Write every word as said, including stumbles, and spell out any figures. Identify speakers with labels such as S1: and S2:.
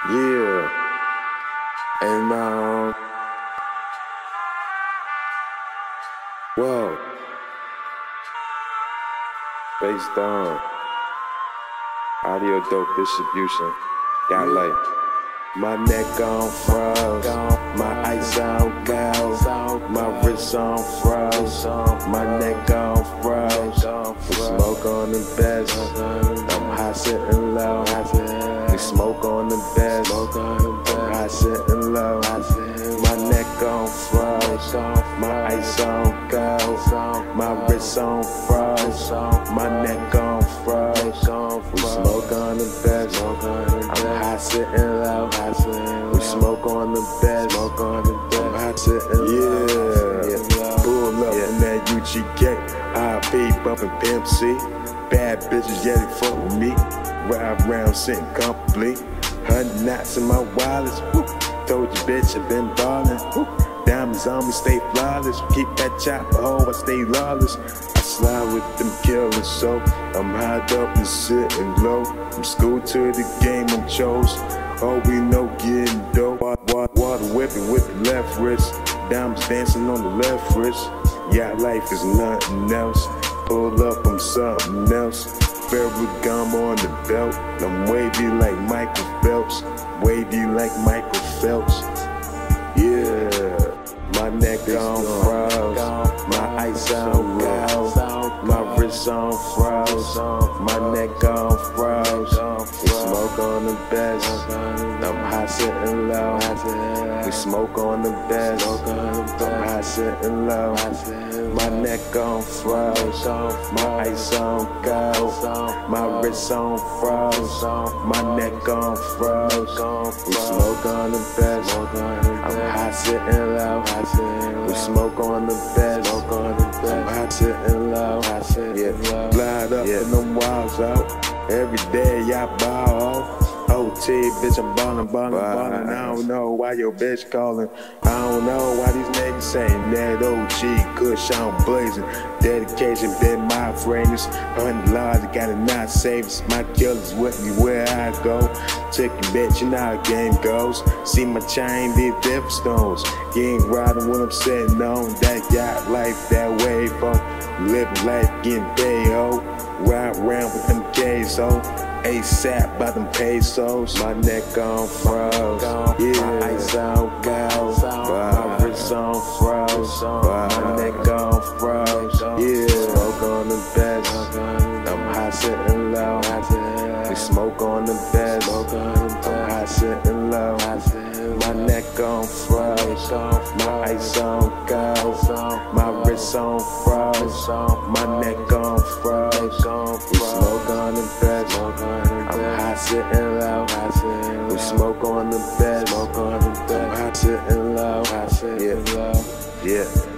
S1: Yeah, and um, whoa, based on audio dope distribution, got like my neck on froze, my ice on gold, my wrist on froze, my neck on froze. We smoke on the best, I'm high sitting low. We smoke on the best, I'm high sitting low. My neck on froze, my ice on gold, my wrist on froze, my neck on froze. We smoke on the best, I'm high sitting low. We smoke on the best, I'm high sitting low. Yeah, pull up in that U G K, I P bumping Pimp C. Bad bitches, yeah, they fuck with me. Ride around sitting comfortably. Hundred knots in my wireless. Woo. Told you, bitch, I been ballin'. Woo. Diamonds on me, stay flawless. Keep that chopper home, I stay lawless. I slide with them killers, so I'm high up and sitting low. From school to the game, I'm chose. All we know, getting dope. Water, water whipping with the left wrist. Diamonds dancing on the left wrist. Yeah, life is nothing else. Pull up, I'm something else. Ferragamo on the belt. I'm wavy like Michael Phelps. Wavy like Michael Phelps. Yeah, my neck on froze, my ice on gold, my wrist on froze, my neck on froze. We smoke on the best, I'm high sitting low. We smoke on the best, I'm high sitting low. My neck on froze, my ice on gold, my wrist on froze, my neck on froze. We smoke on the best, I'm high sitting low. We smoke on the best, I'm high sitting low. Yeah, glide up and them walls out. Every day I ball off. O T, bitch, I'm ballin', ballin', ballin'. I don't know why your bitch callin'. I don't know why these niggas saying that O G, Kush, I'm blazing. Dedication been my fragrance. Hundred laws, I gotta not save us. My killers with me where I go. Chicken bitch, you know how the game goes. See my chain, leave different stones. You ain't riding when I'm sitting on that yacht life, that wave, ho. Living life, getting paid, ho. Ride around with them K's, ho. ASAP by them pesos. My neck on froze, yeah. My ice on gold, my wrist on froze, my neck on froze, yeah. Smoke on the best, I'm high sitting low. We smoke on the best, I'm high sitting low. My neck on froze, my ice on gold, my wrist on froze, my neck on froze. We smoke on the best, I'm high sitting low. We smoke on the best, I'm high sitting low. Yeah, yeah.